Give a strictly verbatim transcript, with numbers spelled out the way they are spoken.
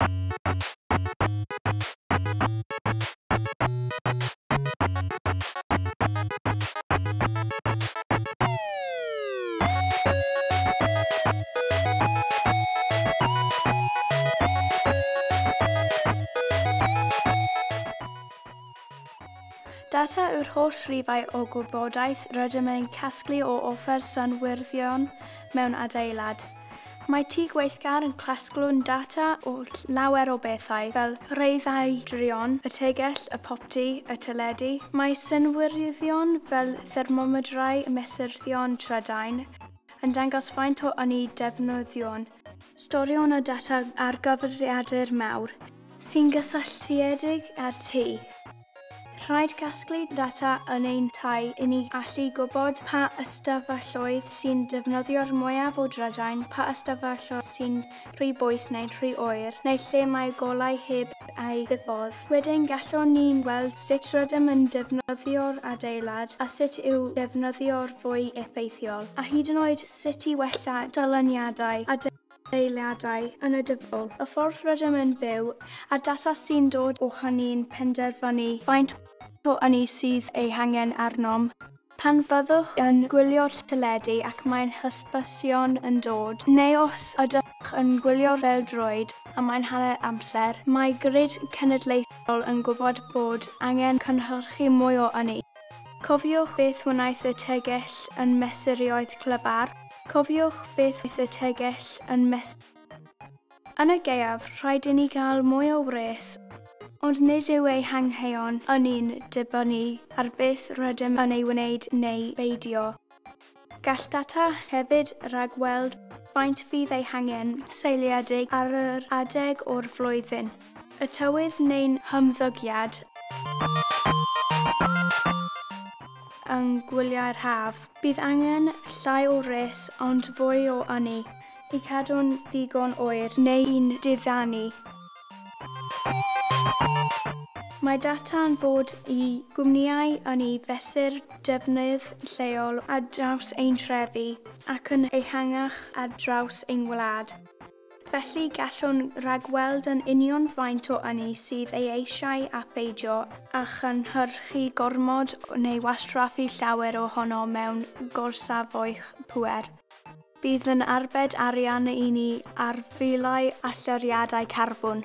Data yw'r holl rhifau o gwybodaeth rydym yn casglu o offer synwyddion mewn adeilad. Mae tŷ gweithgar yn casglw'n data o lawer o bethau fel reiddau drion, y tegell, y popty, y teledu. Mae synwyddion fel thermomedrau, mesurddion trydan yn dangos faint o ynni defnyddion. Storion y data ar gyfrifiadur mawr sy'n gysylltiedig â'r tŷ. Rhaid casglu data yn ein tai i ni allu gwybod pa ystafelloedd sy'n defnyddio'r mwyaf o drydan, pa ystafelloedd sy'n rhy bwyth neu'n rhy oer, neu lle mae golau heb ei ddifodd. Wedyn gallwn ni'n gweld sut rydym yn defnyddio'r adeilad a sut yw defnyddio'r fwy effeithiol, a hyd yn oed sut i wella dyluniadau a adeiladau yn y dyfodol. Y ffordd rydym yn byw a data sy'n dod o hynny'n penderfynu faint o ynni sydd ei hangen arnom. Pan fyddwch yn gwylio'r teledu ac mae'n hysbysion yn dod, neu os ydych yn gwylio fel droed a mae'n hanner amser, mae grid cenedlaethol yn gwybod bod angen cynhyrchu mwy o ynni. Cofiwch beth wnaeth y tegell yn mesurioedd clyfar. Cofiwch beth wnaeth y tegell yn mesur. Yn y gaeaf, rhaid i ni gael mwy o wres, ond nid yw ei hangheuon ynni'n dibynnu ar beth rydym yn ei wneud neu beidio. Gall data hefyd rhagweld faint fydd ei hangen seiliedig ar yr adeg o'r flwyddyn, y tywydd neu'n hymddygiad yn gwyliau'r haf. Bydd angen llai o wres ond fwy o ynni i cadw'n ddigon oer neu i'n diddanu. Mae data yn fod i gwmnïau ynni fesur defnydd lleol ar draws ein trefi ac yn ehangach ar draws ein wlad. Felly gallwn rhagweld yn union faint o ynni sydd ei eisiau a pheidio a chynhyrchu gormod neu wastraffu llawer ohono mewn gorsafoedd pŵer. Bydd yn arbed arian i ni ar filau allyriadau carbwn.